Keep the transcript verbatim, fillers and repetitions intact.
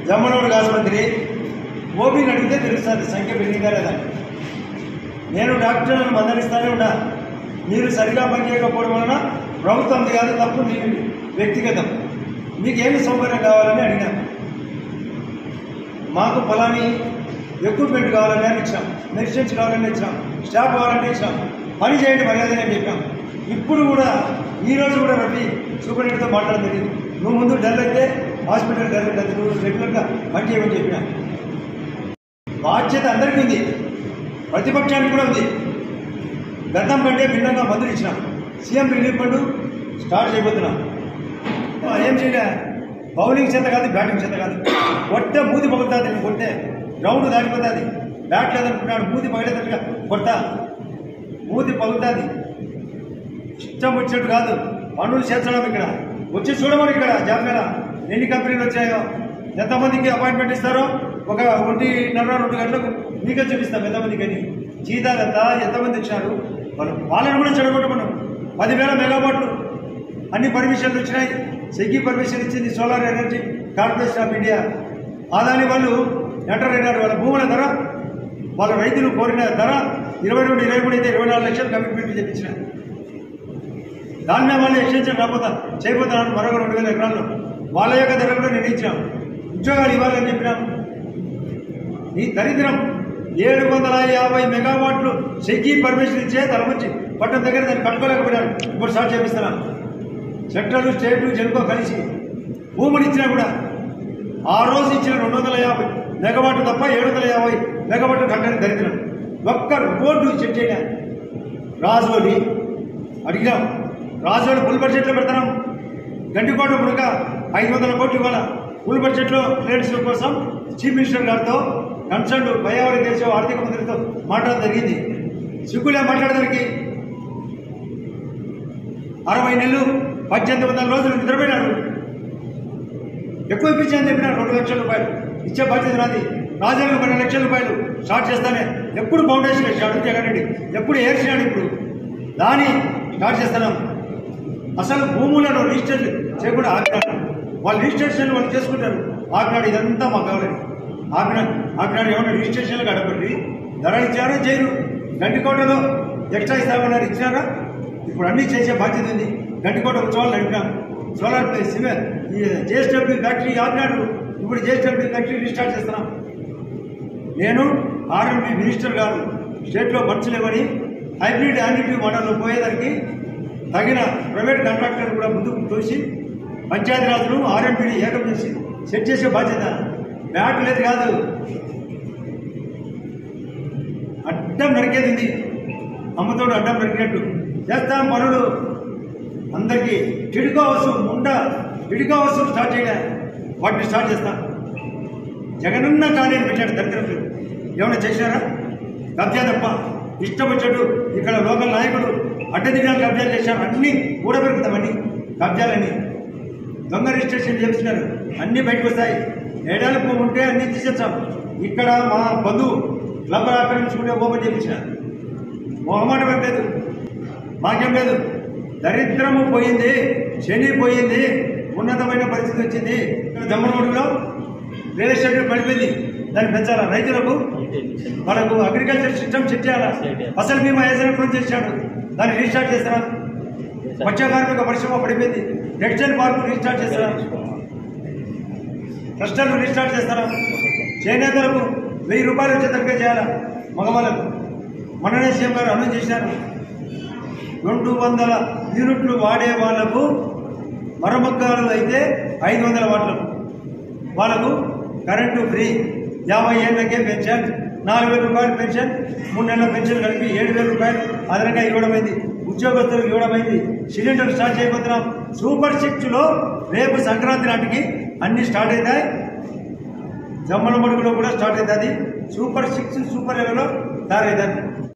జమ్మనోడు ఆసుపత్రి ఓపీని అడిగితే తెలుస్తుంది సంఖ్య పెరిగిందా లేదా. నేను డాక్టర్లను మందలిస్తానే ఉన్నా. మీరు సరిగా పనిచేయకపోవడం వలన ప్రభుత్వం కాదు తప్పు, మీ వ్యక్తిగతం. మీకేమి సౌకర్యం కావాలని అడిగినాం. మాకు ఫలాని ఎక్విప్మెంట్ కావాలని అని ఇచ్చాం, మెడిసిన్స్ కావాలని ఇచ్చాం, స్టాఫ్ కావాలని ఇచ్చాం, పని చేయండి మర్యాదగా అని చెప్పాం. ఇప్పుడు కూడా ఈరోజు కూడా రవి సూపరింటెండెంట్తో మాట్లాడడం జరిగింది. నువ్వు ముందు డల్ అయితే హాస్పిటల్ డల్ ఉంటుంది, నువ్వు రెగ్యులర్గా పని చేయమని చెప్పినా. బాధ్యత అందరికీ ఉంది, ప్రతిపక్షానికి కూడా ఉంది. గతం కంటే భిన్నంగా మందులు ఇచ్చినాం. సీఎం రిలీఫ్ ఫండ్ స్టార్ట్ చేయబోతున్నాం. ఏం చేయలే, బౌలింగ్ చేత కాదు, బ్యాటింగ్ చేత కాదు. కొట్టే మూతి పగులుతుంది, నేను కొట్టే గ్రౌండ్ దాటిపోతుంది. బ్యాట్ లేదనుకున్నాడు, మూతి పగిలేదట్టుగా కొడతా, మూతి పగులుతుంది. ఇష్టం వచ్చేట్టు కాదు, పనులు చేర్చడం. ఇక్కడ వచ్చి చూడమని, ఇక్కడ జాబ్ మీద ఎన్ని కంపెనీలు వచ్చాయో, ఎంతమందికి అపాయింట్మెంట్ ఇస్తారో, ఒక ఒకటిన్నర రెండు గంటలకు మీకే చూపిస్తాం ఎంతమందికి అని. జీతాలు ఎంత, ఎంతమంది ఇచ్చినారు, వాళ్ళు వాళ్ళని కూడా చెడగొట్టమను. పదివేల మెగావాట్లు అన్ని పర్మిషన్లు వచ్చినాయి. సెగ్గి పర్మిషన్ ఇచ్చింది solar energy corporation of India. Adani వాళ్ళు ఎంటర్ అయినారు. వాళ్ళ భూముల ధర, వాళ్ళ రైతులు కోరిన ధర ఇరవై రెండు ఇరవై మూడు అయితే ఇరవై నాలుగు లక్షలు కమిట్మెంట్ చెప్పించినారు. దాని మీద వాళ్ళు ఎక్స్టెన్షన్ రాబోతా చేయబోతున్నారు మరొక రెండు వేల ఎకరాల్లో. వాళ్ళ యొక్క ధర కూడా నిర్ణయించినాం. ఉద్యోగాలు ఇవ్వాలని చెప్పినాం. ఈ దరిద్రం ఏడు వందల యాభై మెగావాట్లు సెగ్గి పర్మిషన్ ఇచ్చే తల నుంచి పట్టణం దగ్గర దాన్ని కట్టుకోలేకపోయినారు. ఇప్పుడు స్టార్ట్ చేపిస్తున్నాం. సెంట్రల్ స్టేట్ జెన్కో కలిసి భూములు ఇచ్చినా కూడా ఆ రోజు ఇచ్చిన రెండు వందల యాభై మెగావాట్లు తప్ప ఏడు వందల యాభై మెగావాట్లు కట్టని దరిద్రం. ఒక్క బోర్డు చెక్ చేయగా రాజోలి అడిగినాం. రాజోలి ఫుల్ బడ్జెట్లో పెడతాం. గంటికోట మునక ఐదు వందల కోట్లు ఇవ్వాల ఫుల్ బడ్జెట్లో క్లియరెన్స్ కోసం చీఫ్ మినిస్టర్ గారితో కన్సర్న్ పర్యావరణ దేశ ఆర్థిక మంత్రితో మాట్లాడడం జరిగింది. సిగ్గులే మాట్లాడడానికి. అరవై నెలలు పద్దెనిమిది వందల రోజులు నిద్రపోయినాడు. ఎక్కువ ఇప్పించాలని చెప్పినారు. రెండు లక్షల రూపాయలు ఇచ్చే బాధ్యత నాది. రాజ్యాంగం పన్నెండు లక్షల రూపాయలు స్టార్ట్ చేస్తానే. ఎప్పుడు ఫౌండేషన్ వేసాడు జగన్ రెడ్డి, ఎప్పుడు ఏర్చినాడు, ఇప్పుడు దాన్ని స్టార్ట్ చేస్తున్నాం. అసలు భూములను రిజిస్టర్ చేయకుండా ఆపినాడు. వాళ్ళు రిజిస్ట్రేషన్ వాళ్ళు చేసుకుంటారు. ఆపినాడు ఇదంతా మాకు కావాలని ఆపినాడు. ఆపినాడు ఏమన్నా రిజిస్ట్రేషన్లకు అడగండి. ధర ఇచ్చారో చేయరు. గంటికోటలో ఎక్స్ట్రా ఇస్తామన్నారు, ఇచ్చినారా? ఇప్పుడు అన్నీ చేసే బాధ్యత ఉంది. గంటికోట ఉత్సవాలు నడిపినాం. సోలార్ ప్లేస్ జేఎస్డబ్ల్యూ ఫ్యాక్టరీ ఆపినాడు. ఇప్పుడు జేఎస్డబ్ల్యూ ఫ్యాక్టరీ రీస్టార్ట్ చేస్తున్నాం. నేను ఆర్ఎంపీ మినిస్టర్ గారు స్టేట్లో పంచలేమని హైబ్రిడ్ యానిటీ మోడల్లో పోయేదానికి తగిన ప్రైవేట్ కాంట్రాక్టర్ కూడా ముందుకు తోసి పంచాయతీరాజును ఆర్ఎంపీని ఏకం చేసి సెట్ చేసే బాధ్యత. బ్యాట్ లేదు కాదు, అడ్డం నరికేది. అమ్మతోడు అడ్డం నరికినట్టు చేస్తాం పనులు. అందరికీ టిడికో వస్తువు ముండ టిడికో వస్తువు స్టార్ట్ చేయలే, వాటిని స్టార్ట్ చేస్తాం. జగనన్న కాలేజీ పెట్టాడు దరిద్రం. ఏమైనా చేశారా? కబ్జా తప్ప. ఇష్టం వచ్చాడు. ఇక్కడ లోకల్ నాయకులు అడ్డదిడ్డాలు కబ్జాలు చేశారు. అన్నీ కూడబెరుకుతామని కబ్జాలని దొంగ రిజిస్ట్రేషన్ చేస్తున్నారు. అన్నీ బయటకు వస్తాయి. ఏడాది పువ్వు ఉంటే అన్నీ తీసేస్తాం. ఇక్కడ మా బంధువు క్లబ్ ఆక్రమించుకుంటే ఓపెన్ చేయించిన మొహమాట పెట్టలేదు, మాకేం లేదు. దరిద్రము పోయింది, శని పోయింది, ఉన్నతమైన పరిస్థితి వచ్చింది. జమ్మనోడులో రియల్ ఎస్టేట్ పడిపోయింది. దాన్ని పెంచాలా? రైతులకు వాళ్ళకు అగ్రికల్చర్ సిస్టమ్ సెట్ చేయాలా? ఫసల్ బీమా యోజన చేశాడు, దాన్ని రీస్టార్ట్ చేస్తారా? మత్స్య కార్మిక పరిశ్రమ పడిపోయింది. టెక్స్టైల్ పార్కు రీస్టార్ట్ చేస్తారా? క్లస్టర్లు రీస్టార్ట్ చేస్తారా? చేనేతలకు వెయ్యి రూపాయలు వచ్చేటట్టుగా చేయాలా? మగవాళ్ళకు మననే సీఎం గారు అనౌన్స్ చేశారు. రెండు వందల యూనిట్లు వాడే వాళ్లకు మరమగ్గాలు అయితే ఐదు వందల వాట్లకు వాళ్ళకు కరెంటు ఫ్రీ. యాభై ఏళ్ళకే పెన్షన్, నాలుగు వేల రూపాయలు పెన్షన్, మూడు నెలల పెన్షన్ కలిపి ఏడు వేల రూపాయలు అదనంగా ఇవ్వడమైంది. ఉద్యోగస్తులకు ఇవ్వడమైంది. సిలిండర్ స్టార్ట్ చేయబోతున్నాం. సూపర్ సిక్స్లో రేపు సంక్రాంతి నాటికి అన్ని స్టార్ట్ అవుతాయి. జమ్మల మడుగులో కూడా స్టార్ట్ అవుతుంది. సూపర్ సిక్స్ సూపర్ లెవెల్లో తయారవుతుంది.